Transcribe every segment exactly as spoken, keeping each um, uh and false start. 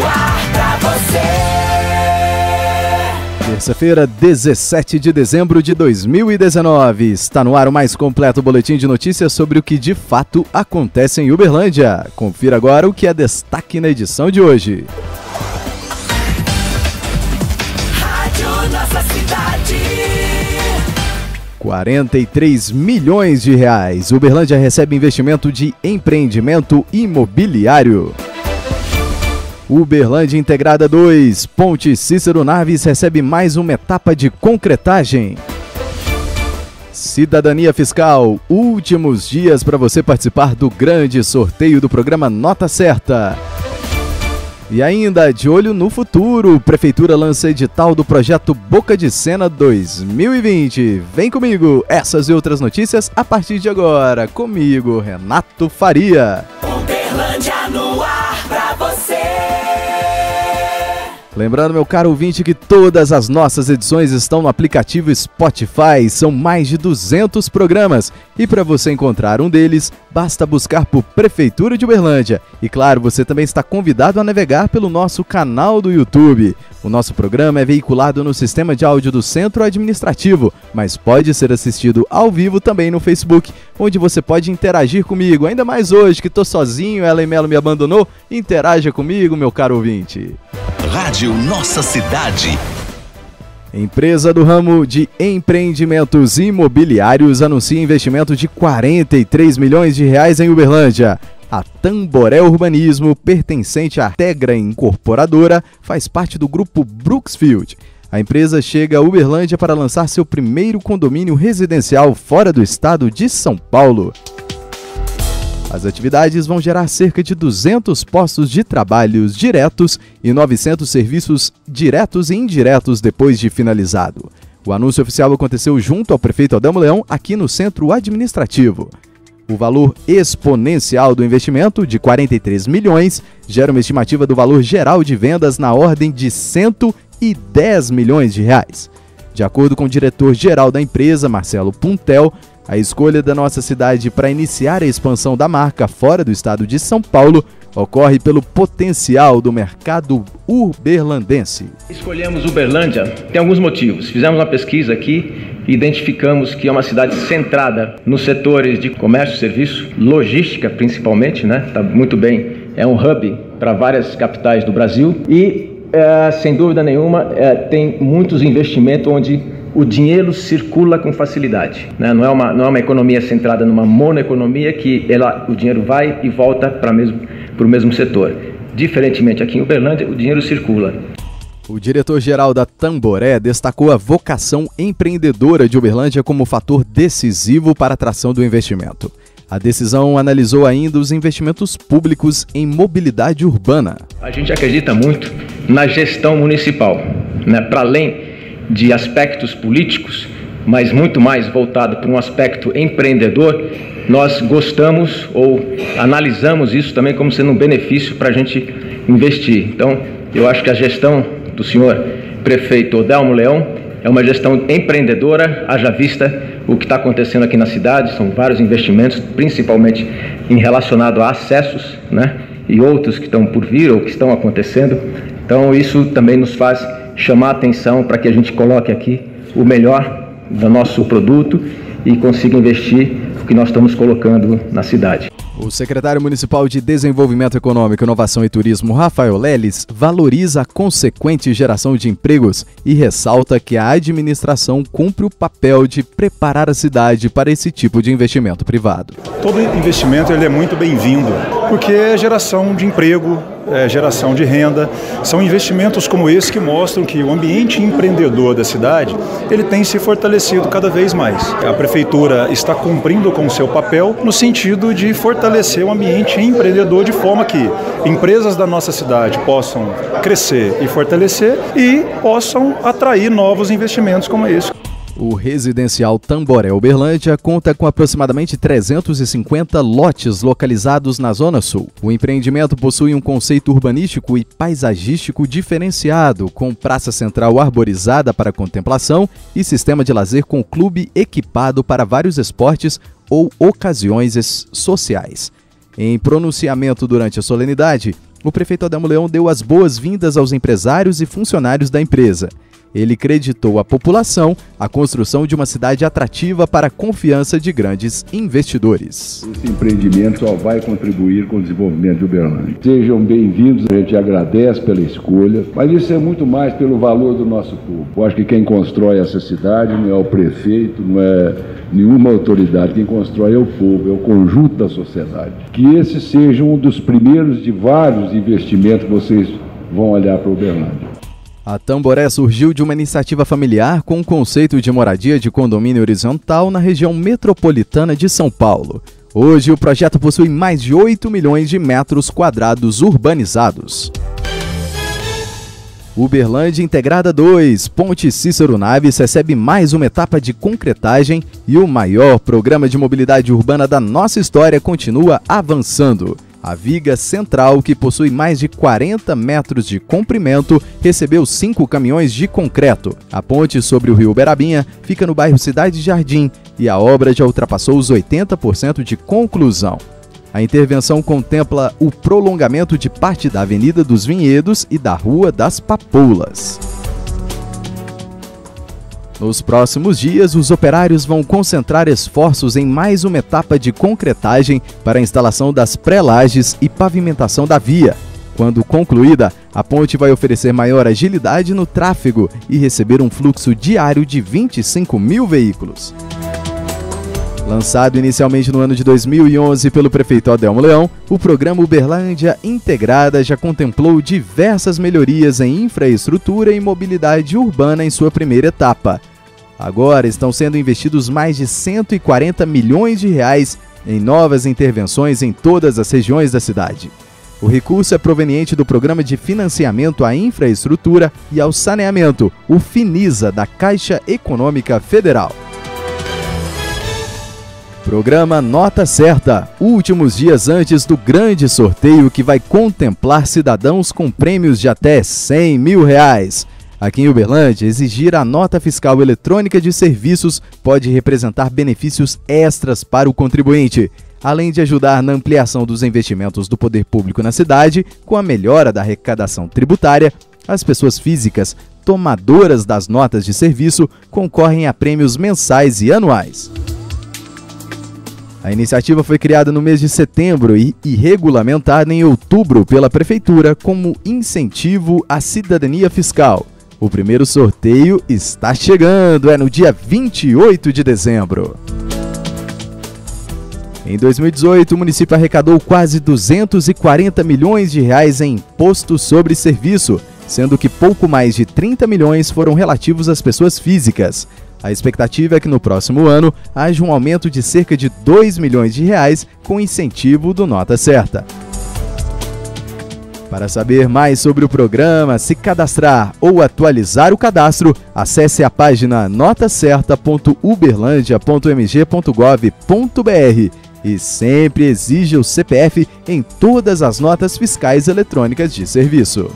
ar pra você. Terça-feira, dezessete de dezembro de dois mil e dezenove. Está no ar o mais completo boletim de notícias sobre o que de fato acontece em Uberlândia. Confira agora o que é destaque na edição de hoje. Rádio Nossa Cidade. quarenta e três milhões de reais. Uberlândia recebe investimento de empreendimento imobiliário. Uberlândia Integrada dois, Ponte Cícero Naves recebe mais uma etapa de concretagem. Cidadania Fiscal, últimos dias para você participar do grande sorteio do programa Nota Certa. E ainda, de olho no futuro, Prefeitura lança edital do projeto Boca de Sena dois mil e vinte. Vem comigo, essas e outras notícias a partir de agora. Comigo, Renato Faria. Uberlândia no ar pra você. Lembrando, meu caro ouvinte, que todas as nossas edições estão no aplicativo Spotify. São mais de duzentos programas. E para você encontrar um deles, basta buscar por Prefeitura de Uberlândia. E claro, você também está convidado a navegar pelo nosso canal do YouTube. O nosso programa é veiculado no sistema de áudio do Centro Administrativo, mas pode ser assistido ao vivo também no Facebook, onde você pode interagir comigo. Ainda mais hoje, que estou sozinho, Ellen Mello me abandonou. Interaja comigo, meu caro ouvinte. Rádio Nossa Cidade. Empresa do ramo de empreendimentos imobiliários anuncia investimento de quarenta e três milhões de reais em Uberlândia. A Tamboré Urbanismo, pertencente à Tegra Incorporadora, faz parte do grupo Brooksfield. A empresa chega a Uberlândia para lançar seu primeiro condomínio residencial fora do estado de São Paulo. As atividades vão gerar cerca de duzentos postos de trabalhos diretos e novecentos serviços diretos e indiretos depois de finalizado. O anúncio oficial aconteceu junto ao prefeito Adelmo Leão, aqui no Centro Administrativo. O valor exponencial do investimento, de quarenta e três milhões, gera uma estimativa do valor geral de vendas na ordem de cento e dez milhões de reais. De acordo com o diretor-geral da empresa, Marcelo Puntel, a escolha da nossa cidade para iniciar a expansão da marca fora do estado de São Paulo ocorre pelo potencial do mercado uberlandense. Escolhemos Uberlândia, tem alguns motivos. Fizemos uma pesquisa aqui e identificamos que é uma cidade centrada nos setores de comércio e serviço, logística principalmente, né? Tá muito bem, é um hub para várias capitais do Brasil e, é, sem dúvida nenhuma, é, tem muitos investimentos onde o dinheiro circula com facilidade, né? Não é uma, não é uma economia centrada numa monoeconomia que ela, o dinheiro vai e volta para mesmo, o mesmo setor. Diferentemente aqui em Uberlândia, o dinheiro circula. O diretor-geral da Tamboré destacou a vocação empreendedora de Uberlândia como fator decisivo para a atração do investimento. A decisão analisou ainda os investimentos públicos em mobilidade urbana. A gente acredita muito na gestão municipal, né? Para além de aspectos políticos, mas muito mais voltado para um aspecto empreendedor, nós gostamos ou analisamos isso também como sendo um benefício para a gente investir. Então, eu acho que a gestão do senhor prefeito Adelmo Leão é uma gestão empreendedora, haja vista o que está acontecendo aqui na cidade. São vários investimentos, principalmente em relacionado a acessos, né, e outros que estão por vir ou que estão acontecendo. Então, isso também nos faz chamar a atenção para que a gente coloque aqui o melhor do nosso produto e consiga investir o que nós estamos colocando na cidade. O secretário municipal de Desenvolvimento Econômico, Inovação e Turismo, Rafael Leles, valoriza a consequente geração de empregos e ressalta que a administração cumpre o papel de preparar a cidade para esse tipo de investimento privado. Todo investimento ele é muito bem-vindo, porque é geração de emprego, é geração de renda. São investimentos como esse que mostram que o ambiente empreendedor da cidade ele tem se fortalecido cada vez mais. A prefeitura está cumprindo com o seu papel no sentido de fortalecer o ambiente empreendedor de forma que empresas da nossa cidade possam crescer e fortalecer e possam atrair novos investimentos como esse. O residencial Tamboré Uberlândia conta com aproximadamente trezentos e cinquenta lotes localizados na Zona Sul. O empreendimento possui um conceito urbanístico e paisagístico diferenciado, com praça central arborizada para contemplação e sistema de lazer com clube equipado para vários esportes ou ocasiões sociais. Em pronunciamento durante a solenidade, o prefeito Adelmo Leão deu as boas-vindas aos empresários e funcionários da empresa. Ele creditou à população a construção de uma cidade atrativa para a confiança de grandes investidores. Esse empreendimento só vai contribuir com o desenvolvimento de Uberlândia. Sejam bem-vindos, a gente agradece pela escolha, mas isso é muito mais pelo valor do nosso povo. Eu acho que quem constrói essa cidade não é o prefeito, não é nenhuma autoridade, quem constrói é o povo, é o conjunto da sociedade. Que esse seja um dos primeiros de vários investimentos que vocês vão olhar para Uberlândia. A Tamboré surgiu de uma iniciativa familiar com o conceito de moradia de condomínio horizontal na região metropolitana de São Paulo. Hoje, o projeto possui mais de oito milhões de metros quadrados urbanizados. Uberlândia Integrada dois, Ponte Cícero Naves recebe mais uma etapa de concretagem e o maior programa de mobilidade urbana da nossa história continua avançando. A viga central, que possui mais de quarenta metros de comprimento, recebeu cinco caminhões de concreto. A ponte sobre o rio Uberabinha fica no bairro Cidade Jardim e a obra já ultrapassou os oitenta por cento de conclusão. A intervenção contempla o prolongamento de parte da Avenida dos Vinhedos e da Rua das Papoulas. Nos próximos dias, os operários vão concentrar esforços em mais uma etapa de concretagem para a instalação das pré-lajes e pavimentação da via. Quando concluída, a ponte vai oferecer maior agilidade no tráfego e receber um fluxo diário de vinte e cinco mil veículos. Lançado inicialmente no ano de dois mil e onze pelo prefeito Adelmo Leão, o programa Uberlândia Integrada já contemplou diversas melhorias em infraestrutura e mobilidade urbana em sua primeira etapa. Agora estão sendo investidos mais de cento e quarenta milhões de reais em novas intervenções em todas as regiões da cidade. O recurso é proveniente do Programa de Financiamento à Infraestrutura e ao Saneamento, o FINISA, da Caixa Econômica Federal. Programa Nota Certa, últimos dias antes do grande sorteio que vai contemplar cidadãos com prêmios de até cem mil reais. Aqui em Uberlândia, exigir a nota fiscal eletrônica de serviços pode representar benefícios extras para o contribuinte, além de ajudar na ampliação dos investimentos do poder público na cidade, com a melhora da arrecadação tributária. As pessoas físicas tomadoras das notas de serviço concorrem a prêmios mensais e anuais. A iniciativa foi criada no mês de setembro e, e regulamentada em outubro pela Prefeitura como incentivo à cidadania fiscal. O primeiro sorteio está chegando, é no dia vinte e oito de dezembro. Em dois mil e dezoito, o município arrecadou quase duzentos e quarenta milhões de reais em imposto sobre serviço, sendo que pouco mais de trinta milhões foram relativos às pessoas físicas. A expectativa é que no próximo ano haja um aumento de cerca de dois milhões de reais com incentivo do Nota Certa. Para saber mais sobre o programa, se cadastrar ou atualizar o cadastro, acesse a página nota certa ponto uberlandia ponto m g ponto gov ponto b r e sempre exija o C P F em todas as notas fiscais eletrônicas de serviço.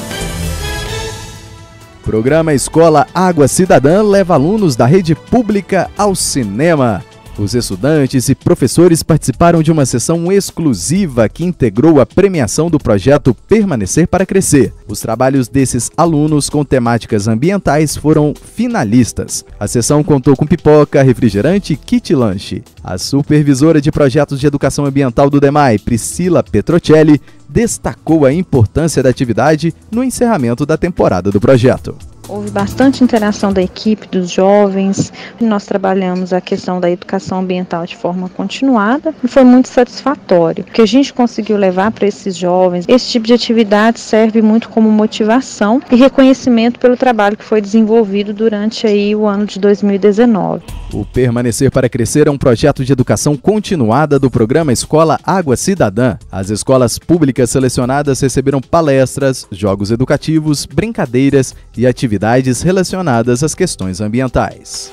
Programa Escola Água Cidadã leva alunos da rede pública ao cinema. Os estudantes e professores participaram de uma sessão exclusiva que integrou a premiação do projeto Permanecer para Crescer. Os trabalhos desses alunos com temáticas ambientais foram finalistas. A sessão contou com pipoca, refrigerante e kit lanche. A supervisora de projetos de educação ambiental do DEMAI, Priscila Petrocelli, destacou a importância da atividade no encerramento da temporada do projeto. Houve bastante interação da equipe, dos jovens. Nós trabalhamos a questão da educação ambiental de forma continuada e foi muito satisfatório. O que a gente conseguiu levar para esses jovens, esse tipo de atividade serve muito como motivação e reconhecimento pelo trabalho que foi desenvolvido durante aí o ano de dois mil e dezenove. O Permanecer para Crescer é um projeto de educação continuada do programa Escola Água Cidadã. As escolas públicas selecionadas receberam palestras, jogos educativos, brincadeiras e atividades relacionadas às questões ambientais.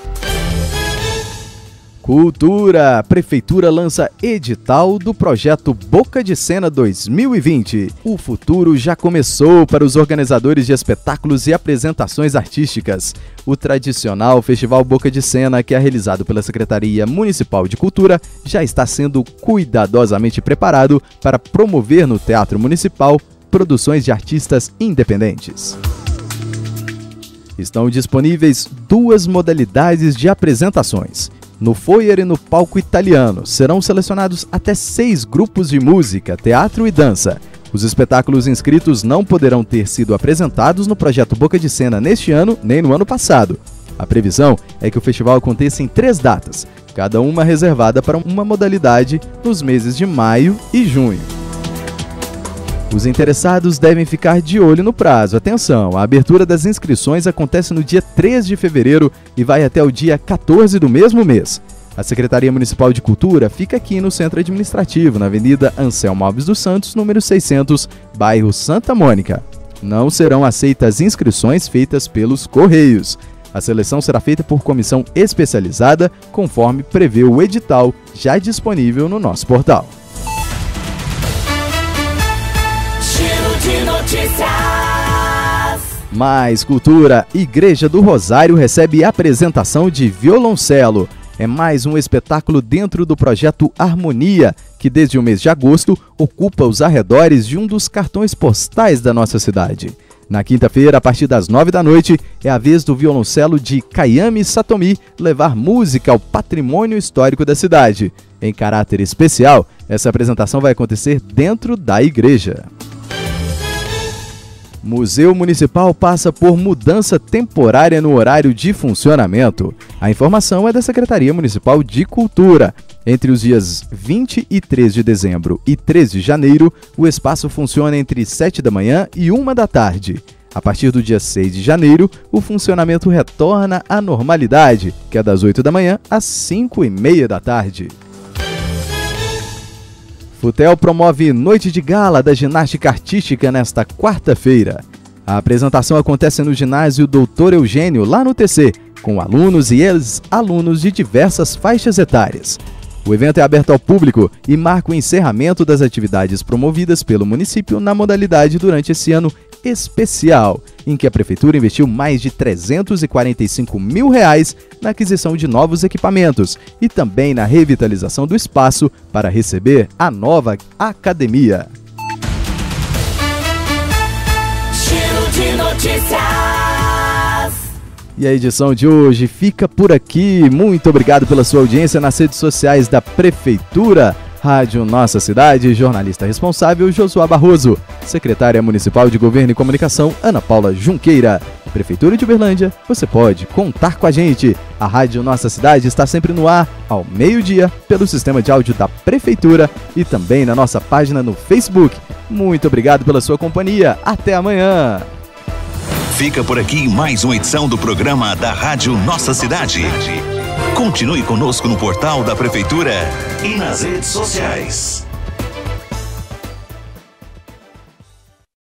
Cultura. A Prefeitura lança edital do projeto Boca de Cena dois mil e vinte. O futuro já começou para os organizadores de espetáculos e apresentações artísticas. O tradicional Festival Boca de Cena, que é realizado pela Secretaria Municipal de Cultura, já está sendo cuidadosamente preparado para promover no Teatro Municipal produções de artistas independentes. Estão disponíveis duas modalidades de apresentações. No foyer e no palco italiano serão selecionados até seis grupos de música, teatro e dança. Os espetáculos inscritos não poderão ter sido apresentados no projeto Boca de Cena neste ano nem no ano passado. A previsão é que o festival aconteça em três datas, cada uma reservada para uma modalidade nos meses de maio e junho. Os interessados devem ficar de olho no prazo. Atenção, a abertura das inscrições acontece no dia três de fevereiro e vai até o dia quatorze do mesmo mês. A Secretaria Municipal de Cultura fica aqui no Centro Administrativo, na Avenida Anselmo Alves dos Santos, número seiscentos, bairro Santa Mônica. Não serão aceitas inscrições feitas pelos Correios. A seleção será feita por comissão especializada, conforme prevê o edital, já disponível no nosso portal. De notícias. Mais cultura. Igreja do Rosário recebe apresentação de violoncelo. É mais um espetáculo dentro do projeto Harmonia, que desde o mês de agosto ocupa os arredores de um dos cartões postais da nossa cidade. Na quinta-feira, a partir das nove da noite, é a vez do violoncelo de Kayami Satomi levar música ao patrimônio histórico da cidade. Em caráter especial, essa apresentação vai acontecer dentro da igreja. Museu Municipal passa por mudança temporária no horário de funcionamento. A informação é da Secretaria Municipal de Cultura. Entre os dias vinte e três de dezembro e três de janeiro, o espaço funciona entre sete da manhã e uma da tarde. A partir do dia seis de janeiro, o funcionamento retorna à normalidade, que é das oito da manhã às cinco e meia da tarde. Futel promove Noite de Gala da Ginástica Artística nesta quarta-feira. A apresentação acontece no ginásio doutor Eugênio, lá no T C, com alunos e ex-alunos de diversas faixas etárias. O evento é aberto ao público e marca o encerramento das atividades promovidas pelo município na modalidade durante esse ano especial, em que a Prefeitura investiu mais de trezentos e quarenta e cinco mil reais na aquisição de novos equipamentos e também na revitalização do espaço para receber a nova academia. Giro de notícias. E a edição de hoje fica por aqui. Muito obrigado pela sua audiência nas redes sociais da Prefeitura. Rádio Nossa Cidade, jornalista responsável Josuá Barroso, secretária municipal de Governo e Comunicação Ana Paula Junqueira. Prefeitura de Uberlândia, você pode contar com a gente. A Rádio Nossa Cidade está sempre no ar, ao meio-dia, pelo sistema de áudio da Prefeitura e também na nossa página no Facebook. Muito obrigado pela sua companhia. Até amanhã. Fica por aqui mais uma edição do programa da Rádio Nossa Cidade. Continue conosco no portal da Prefeitura e nas redes sociais.